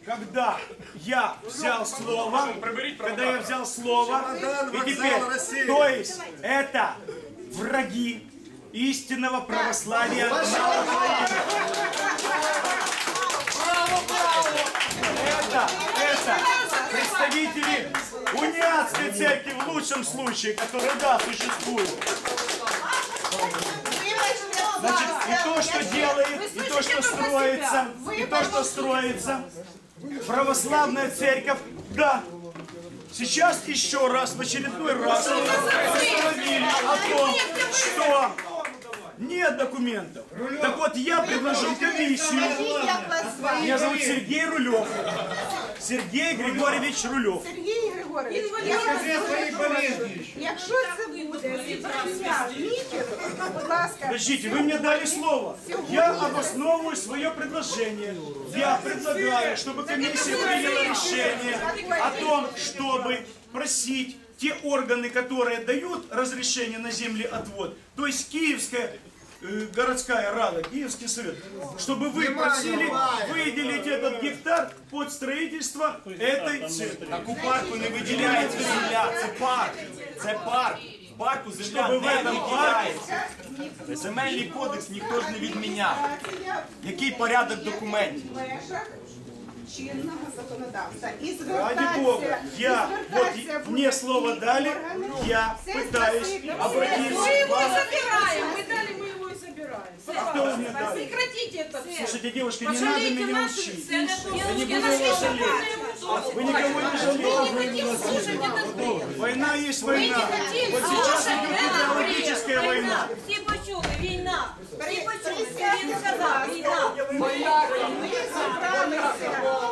когда я взял слово, и теперь, то есть это враги истинного православия на Украине. Это представители униатской церкви в лучшем случае, которая, да, существует. Значит, и то, что делает, и то, что строится, православная церковь, да. Сейчас еще раз, в очередной раз, постановили о том, что нет документов. Так вот, я предложил комиссию. Меня зовут Сергей Рулев. Сергей Григорьевич Рулев. Сергій Григорович, якщо це буде зібрання мітинг, будь ласка. Подождите, вы мне дали слово. Я обосновываю свое предложение. Я предлагаю, чтобы комиссия приняла решение о том, чтобы просить те органы, которые дают разрешение на землеотвод, то есть Киевская городская рада, Киевский совет, чтобы вы просили выделить этот гектар под строительство этой церкви. Так у парку не виділяється земля, це парк. Це парк. В парку земля не виділяється. Земельний кодекс ніхто ж не відміняв. Який порядок документів? Чинного законодавства. И Ради Бога, вот мне слово дали, я пытаюсь обратиться к вам. Мы дали, мы его и забираем. А кто вы мне дали? Прекратите это все. Слушайте, девушка, не надо меня учить. Я не буду Девушки, его жалеть. Вы никого не жалеете. Война есть война. Вот сейчас идет идеологическая война. Всі почули, війна. Всі почули, він сказав, війна. ми зібралися